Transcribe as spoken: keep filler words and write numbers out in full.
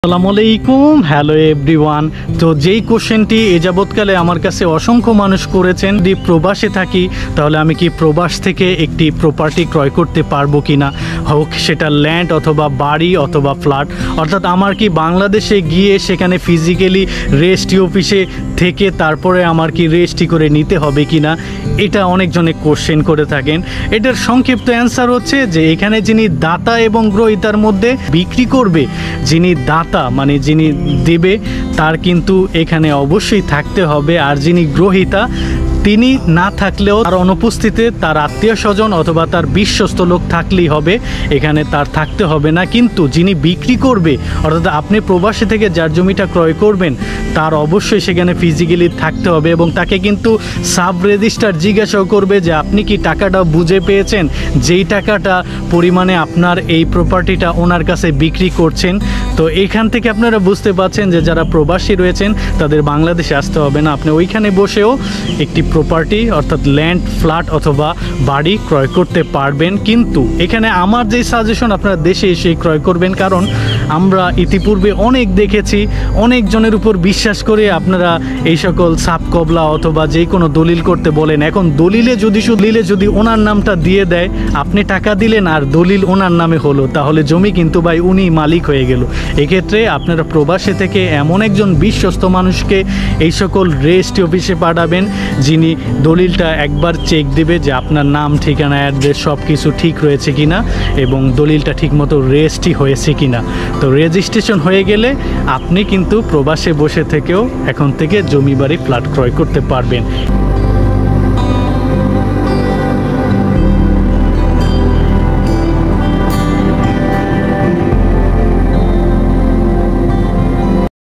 আসসালামু আলাইকুম, hello everyone. তো যেই কোশ্চেনটি এ যাবৎকালে আমার কাছে অসংখ্য মানুষ করেছেন, যদি প্রবাসে থাকি তাহলে আমি কি প্রবাস থেকে একটি প্রপার্টি ক্রয় করতে পারবো কিনা, হোক সেটা ল্যান্ড অথবা বাড়ি অথবা ফ্ল্যাট, অর্থাৎ আমার কি বাংলাদেশে গিয়ে সেখানে ফিজিক্যালি রেজিস্ট্রি অফিসে থেকে তারপরে আমার কি রেজিস্ট্রি করে নিতে হবে কিনা, এটা অনেকজনে কোশ্চেন করে থাকেন। এটার সংক্ষিপ্ত অ্যান্সার হচ্ছে যে এখানে যিনি দাতা এবং গ্রহীতার মধ্যে বিক্রি করবে, যিনি দাতা মানে যিনি দেবে তার কিন্তু এখানে অবশ্যই থাকতে হবে, আর যিনি গ্রহীতা তিনি না থাকলেও তার অনুপস্থিতিতে তার আত্মীয় স্বজন অথবা তার বিশ্বস্ত লোক থাকলেই হবে, এখানে তার থাকতে হবে না। কিন্তু যিনি বিক্রি করবে অর্থাৎ আপনি প্রবাসী থেকে যার জমিটা ক্রয় করবেন তার অবশ্যই সেখানে ফিজিক্যালি থাকতে হবে, এবং তাকে কিন্তু সাব রেজিস্ট্রার জিজ্ঞাসাও করবে যে আপনি কি টাকাটা বুঝে পেয়েছেন, যেই টাকাটা পরিমাণে আপনার এই প্রপার্টিটা ওনার কাছে বিক্রি করছেন। তো এখান থেকে আপনারা বুঝতে পারছেন যে যারা প্রবাসী রয়েছেন তাদের বাংলাদেশে আসতে হবে না, আপনি ওইখানে বসেও একটি প্রপার্টি অর্থাৎ ল্যান্ড, ফ্ল্যাট অথবা বাড়ি ক্রয় করতে পারবেন। কিন্তু এখানে আমার যেই সাজেশন, আপনারা দেশে এসে ক্রয় করবেন, কারণ আমরা ইতিপূর্বে অনেক দেখেছি অনেক জনের উপর বিশ্বাস করে আপনারা এই সকল সাপ কবলা অথবা যে কোনো দলিল করতে বলেন। এখন দলিলে যদি দলিলে যদি ওনার নামটা দিয়ে দেয়, আপনি টাকা দিলেন আর দলিল ওনার নামে হলো, তাহলে জমি কিন্তু ভাই উনি মালিক হয়ে গেল। এক্ষেত্রে আপনারা প্রবাসী থেকে এমন একজন বিশ্বস্ত মানুষকে এই সকল রেজিস্ট্রি অফিসে পাঠাবেন, যিনি দলিলটা একবার চেক দেবে যে আপনার নাম, ঠিকানা, অ্যাড্রেস সব কিছু ঠিক রয়েছে কিনা এবং দলিলটা ঠিকমতো রেজিস্ট্রি হয়েছে কিনা। তো রেজিস্ট্রেশন হয়ে গেলে আপনি কিন্তু প্রবাসে বসে থেকেও এখন থেকে জমি বাড়ি ফ্ল্যাট ক্রয় করতে পারবেন।